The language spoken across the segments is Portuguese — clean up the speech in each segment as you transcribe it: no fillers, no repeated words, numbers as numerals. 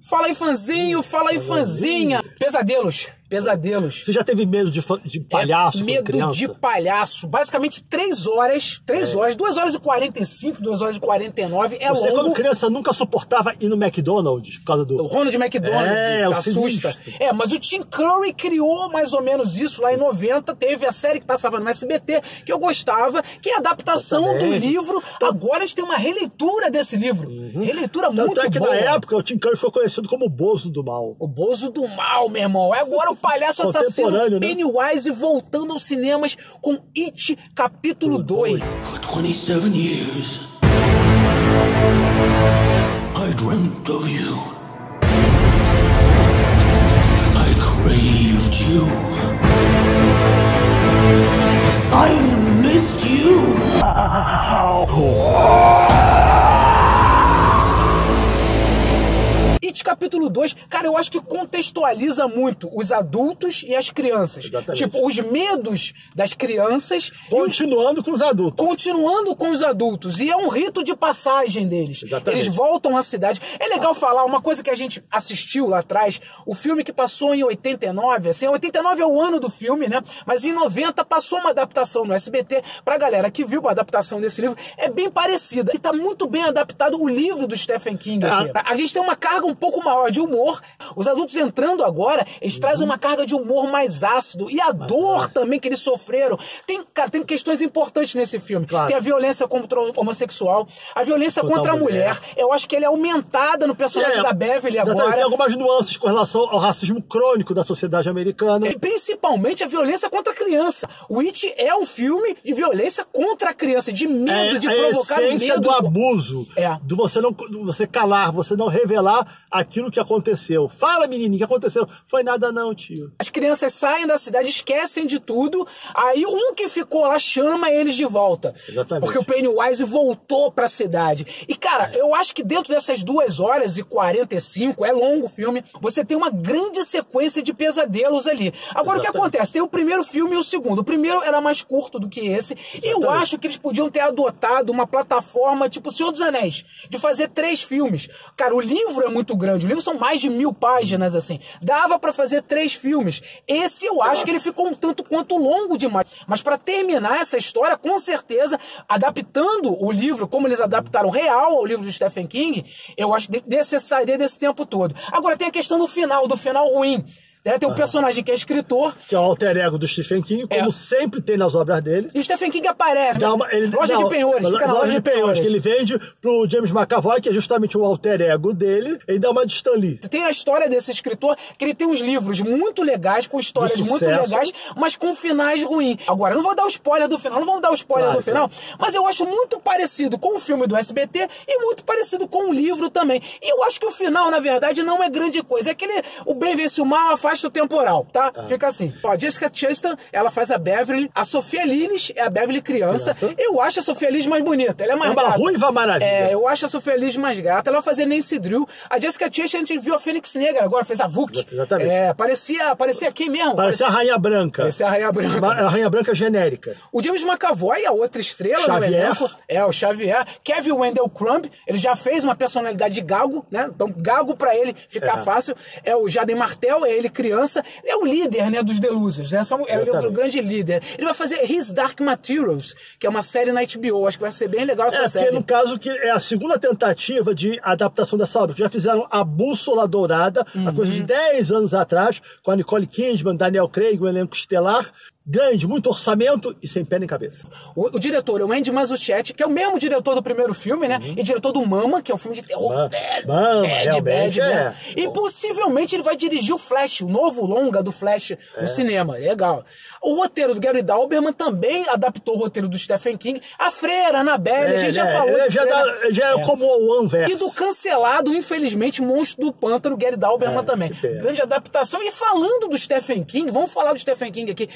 Fala aí, fãzinho, fala aí, fãzinha. Pesadelos. Pesadelos. Você já teve medo de palhaço? Medo de palhaço. Basicamente 3 horas, 2 horas e 45, 2 horas e 49. É Você, longo. quando criança, nunca suportava ir no McDonald's por causa do... O Ronald McDonald, que assusta. Mas o Tim Curry criou mais ou menos isso lá em 90. Teve a série que passava no SBT, que eu gostava, que é a adaptação do livro. Agora a gente tem uma releitura desse livro. Releitura muito boa. Tanto é que na época o Tim Curry foi conhecido como o Bozo do Mal. O Bozo do Mal, meu irmão. Agora o palhaço assassino Pennywise voltando aos cinemas com It capítulo 2. For 27 years, I dreamt of you. I craved you. I missed you. It capítulo 2, cara, eu acho que contextualiza muito os adultos e as crianças. Exatamente. Tipo, os medos das crianças. Continuando com os adultos. Continuando com os adultos. E é um rito de passagem deles. Exatamente. Eles voltam à cidade. É legal falar uma coisa que a gente assistiu lá atrás. O filme que passou em 89. Assim, 89 é o ano do filme, né? Mas em 90 passou uma adaptação no SBT. Pra galera que viu a adaptação desse livro, é bem parecida. E tá muito bem adaptado o livro do Stephen King aqui. A gente tem uma carga um pouco maior de humor. Os adultos entrando agora, eles trazem uma carga de humor mais ácido. E a dor também que eles sofreram. Cara, tem questões importantes nesse filme. Claro. Tem a violência contra o homossexual, a violência contra a mulher. Eu acho que ela é aumentada no personagem da Beverly agora. Tem algumas nuances com relação ao racismo crônico da sociedade americana. E principalmente a violência contra a criança. O It é um filme de violência contra a criança, de medo, de provocar medo. A essência do abuso, do você calar, você não revelar aquilo que aconteceu. Fala, menininho, o que aconteceu? Foi nada não, tio. As crianças saem da cidade, esquecem de tudo, aí um que ficou lá chama eles de volta. Exatamente. Porque o Pennywise voltou pra cidade. E, cara, eu acho que dentro dessas 2 horas e 45, é longo o filme, você tem uma grande sequência de pesadelos ali. Agora, o que acontece? Tem o primeiro filme e o segundo. O primeiro era mais curto do que esse. E eu acho que eles podiam ter adotado uma plataforma tipo Senhor dos Anéis, de fazer 3 filmes. Cara, o livro é muito grande. O livro são mais de 1000 páginas, assim. Dava pra fazer 3 filmes. Esse eu acho que ele ficou um tanto quanto longo demais. Mas pra terminar essa história, com certeza, adaptando o livro, como eles adaptaram real ao livro do Stephen King, eu acho que necessaria desse tempo todo. Agora tem a questão do final ruim. Tem um personagem que é escritor. Que é o alter ego do Stephen King, como sempre tem nas obras dele. E o Stephen King aparece. Loja de penhores. Fica na loja de penhores. Que ele vende pro James McAvoy, que é justamente o alter ego dele. Ele dá uma de Stan Lee. Tem a história desse escritor, que ele tem uns livros muito legais, com histórias muito legais, mas com finais ruins. Agora, não vou dar o spoiler do final, não vamos dar o spoiler do final, mas eu acho muito parecido com o filme do SBT e muito parecido com o livro também. E eu acho que o final, na verdade, não é grande coisa. É aquele, o bem vence o mal, afasta o temporal, tá? Fica assim. Ó, a Jessica Chastain, ela faz a Beverly. A Sofia Lillis é a Beverly criança. Eu acho a Sofia Lillis mais bonita. Ela é mais gata. É uma ruiva maravilha. Eu acho a Sofia Lillis mais gata. Ela vai fazer Nancy Drew. A Jessica Chastain, a gente viu a Fênix Negra agora, fez a Vuk. Exatamente. Parecia quem mesmo? Parecia a Rainha Branca. Parecia a Rainha Branca. A Rainha Branca genérica. O James McAvoy, a outra estrela do elenco. O Xavier. Kevin Wendell Crumb, ele já fez uma personalidade de gago, né? Então, gago pra ele ficar fácil. É o Jaden Martell, é ele criança. É o líder, né, dos The Losers, né? Ele é o grande líder. Ele vai fazer His Dark Materials, que é uma série na HBO. Acho que vai ser bem legal essa série. No caso, que é a segunda tentativa de adaptação dessa obra. Já fizeram A Bússola Dourada, há coisa de 10 anos atrás, com a Nicole Kidman, Daniel Craig, o elenco estelar. Grande, muito orçamento e sem pé nem cabeça. O diretor é o Andy Mazzucchelli, que é o mesmo diretor do primeiro filme, né? E diretor do Mama, que é um filme de terror. Bad. E possivelmente ele vai dirigir o Flash, o novo longa do Flash no cinema. Legal. O roteiro do Gary Dauberman também adaptou o roteiro do Stephen King. A Freira, a Annabelle, a gente já falou. Já é como o Anverso. E do cancelado, infelizmente, Monstro do Pântano, Gary Dauberman também. Grande adaptação. E falando do Stephen King, vamos falar do Stephen King aqui. Cemitério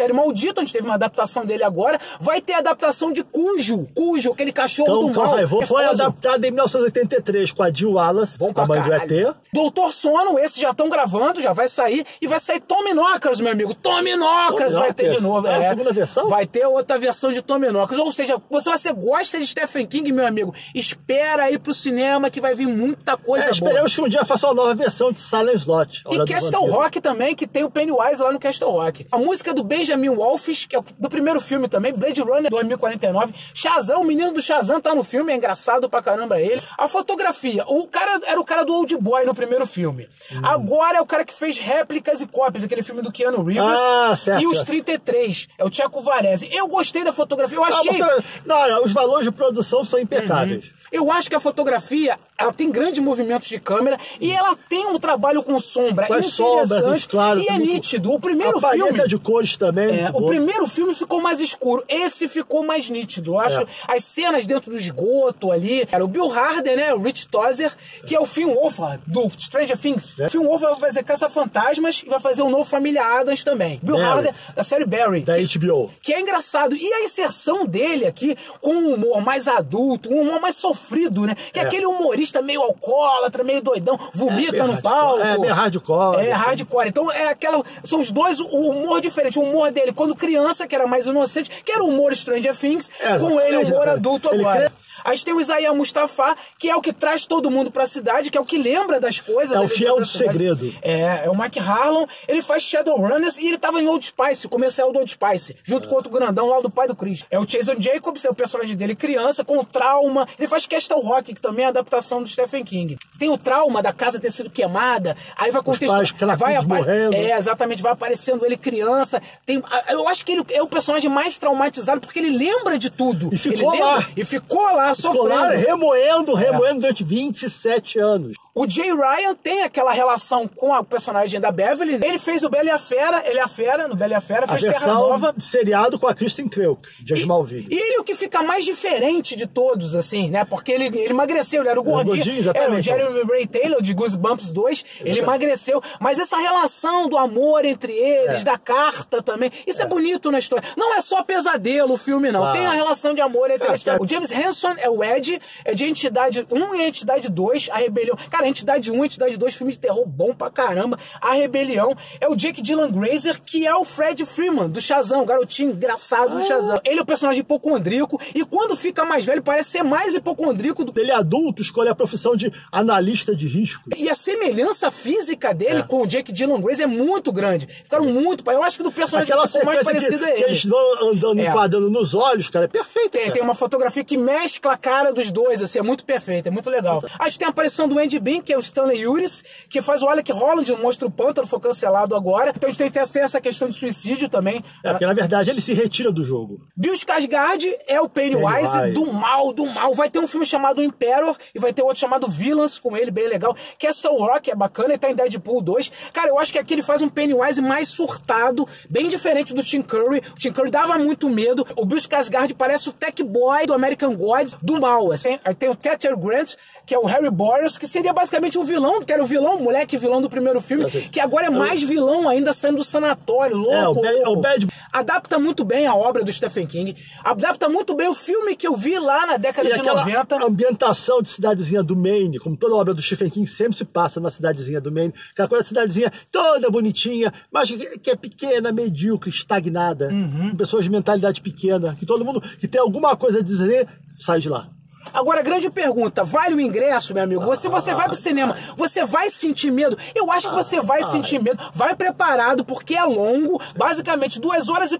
Cemitério Maldito, a gente teve uma adaptação dele agora. Vai ter a adaptação de Cujo, aquele cachorro do mal. Foi adaptado em 1983 com a Jill Wallace, a mãe do ET. Doutor Sono, esse já estão gravando, já vai sair. E vai sair Tommy Knockers, meu amigo. Tommy Knockers vai ter de novo. É a segunda versão? Vai ter outra versão de Tommy Knockers. Ou seja, você gosta de Stephen King, meu amigo, espera aí pro cinema que vai vir muita coisa boa. Esperamos que um dia faça uma nova versão de Silent Slot. E Castle Rock também, que tem o Pennywise lá no Castle Rock. A música do Benjamin Wolfish, que é do primeiro filme também, Blade Runner 2049. Shazam, o menino do Shazam tá no filme, é engraçado pra caramba ele. A fotografia, o cara era o cara do Old Boy no primeiro filme. Agora é o cara que fez Réplicas e Cópias, aquele filme do Keanu Reeves. Certo, e os 33, é o Tcheco Varese. Eu gostei da fotografia, eu achei... Não, os valores de produção são impecáveis. Eu acho que a fotografia, ela tem grandes movimentos de câmera e ela tem um trabalho com sombra sombras, claro, e é nítido. O primeiro a filme... paleta de cores também. O primeiro filme ficou mais escuro, esse ficou mais nítido. Eu acho as cenas dentro do esgoto ali. Era o Bill Hader, né? O Rich Tozer, que é o Finn Wolfhard do Stranger Things. O Finn Wolfhard vai fazer Caça-Fantasmas e vai fazer o novo Família Addams também. Bill Hader, da série Barry. Da HBO. Que é engraçado. E a inserção dele aqui, com um humor mais adulto, um humor mais sofrido, né? Que é aquele humorista meio alcoólatra, meio doidão, vomita no palco. É meio hardcore. É hardcore. Então é aquela... São os dois, o humor diferente. O humor dele quando criança, que era mais inocente, que era o humor Stranger Things, com ele o humor adulto agora. A gente tem o Isaiah Mustafa, que é o que traz todo mundo pra cidade, que é o que lembra das coisas. É o fiel do segredo. É o Mike Harlon. Ele faz Shadowrunners e ele tava em Old Spice, o comercial do Old Spice, junto com outro grandão lá do pai do Chris. É o Jason Jacobs, é o personagem dele criança, com trauma. Ele faz Castle Rock, que também é a adaptação do Stephen King. Tem o trauma da casa ter sido queimada, aí vai contextualizar. Morrendo. Exatamente, vai aparecendo ele criança. Eu acho que ele é o personagem mais traumatizado, porque ele lembra de tudo. E ficou lá. E ficou lá, sofrendo. Remoendo durante 27 anos. O Jay Ryan tem aquela relação com a personagem da Beverly. Ele fez o Bela e a Fera, ele é a Fera, no Bela e a Fera, fez Terra Nova. Seriado com a Kristen Kruk, de Smallville. E ele é o que fica mais diferente de todos, assim, né? Porque ele emagreceu, ele era o gordinho. Era o Jeremy Ray Taylor, de Goosebumps 2, ele emagreceu. Mas essa relação do amor entre eles, da carta também, isso é bonito na história. Não é só pesadelo o filme, não. Claro. Tem a relação de amor entre eles. O James Hanson é o Ed, é de Entidade 1 e Entidade 2, A Rebelião. Cara, Entidade 1 e Entidade 2, filme de terror bom pra caramba. A Rebelião é o Jake Dylan Grazer, que é o Fred Freeman, do Shazam, o garotinho engraçado do Shazam. Ele é o personagem hipocondríaco e quando fica mais velho parece ser mais hipocondríaco do... Ele adulto escolhe a profissão de analista de risco. E a semelhança física dele com o Jake Dylan Grazer é muito grande. Ficaram muito... Eu acho que do personagem que ficou mais parecido é ele. Eles vão andando, enquadrando nos olhos, cara, é perfeito. Tem uma fotografia que mescla a cara dos dois, assim, é muito perfeito, é muito legal. A gente tem a aparição do Andy Bean, que é o Stanley Uris, que faz o Alec Holland, o Monstro Pântano, foi cancelado agora. Então a gente tem essa questão de suicídio também. Porque na verdade ele se retira do jogo. Bill Skarsgård é o Pennywise do mal. Vai ter um filme chamado Emperor e vai ter outro chamado Villains com ele, bem legal. Castle Rock é bacana, ele tá em Deadpool 2. Cara, eu acho que aqui ele faz um Pennywise mais surtado, bem diferente do Tim Curry. O Tim Curry dava muito medo. O Bill Skarsgård parece o Tech Boy do American Gods do mal. Assim. Aí tem o Thatcher Grant, que é o Harry Boreas, que seria basicamente o vilão, que era o moleque vilão do primeiro filme, que agora é mais vilão ainda, saindo do sanatório, louco. O Bad... Adapta muito bem a obra do Stephen King, adapta muito bem o filme que eu vi lá na década de 90. A ambientação de cidadezinha do Maine, como toda obra do Stephen King sempre se passa na cidadezinha do Maine, aquela coisa da cidadezinha toda bonitinha, mas que é pequena, medíocre, estagnada, com pessoas de mentalidade pequena, que todo mundo que tem alguma coisa a dizer, sai de lá. Agora, a grande pergunta, vale o ingresso, meu amigo? Você vai pro cinema, você vai sentir medo? Eu acho que você vai sentir medo. Vai preparado, porque é longo, basicamente 2 horas e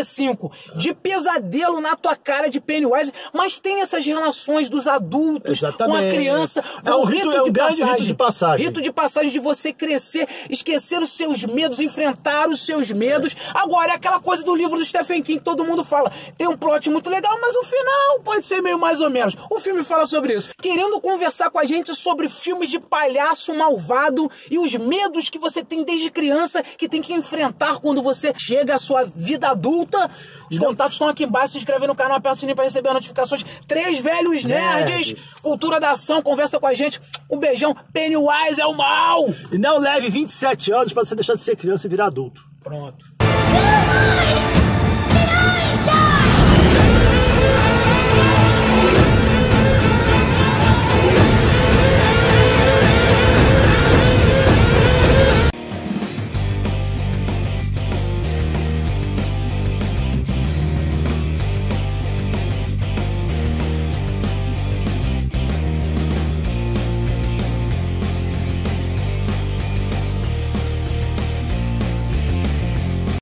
45 de pesadelo na tua cara de Pennywise, mas tem essas relações dos adultos com a criança. É um rito de passagem. Rito de passagem de você crescer, esquecer os seus medos, enfrentar os seus medos. Agora, é aquela coisa do livro do Stephen King que todo mundo fala. Tem um plot muito legal, mas o final pode ser meio mais ou menos. O filme fala sobre isso. Querendo conversar com a gente sobre filmes de palhaço malvado e os medos que você tem desde criança, que tem que enfrentar quando você chega à sua vida adulta. Os contatos estão aqui embaixo. Se inscreve no canal, aperta o sininho para receber notificações. 3 Velhos Nerds, cultura da ação, conversa com a gente. Um beijão. Pennywise é o mal. E não leve 27 anos para você deixar de ser criança e virar adulto. Pronto.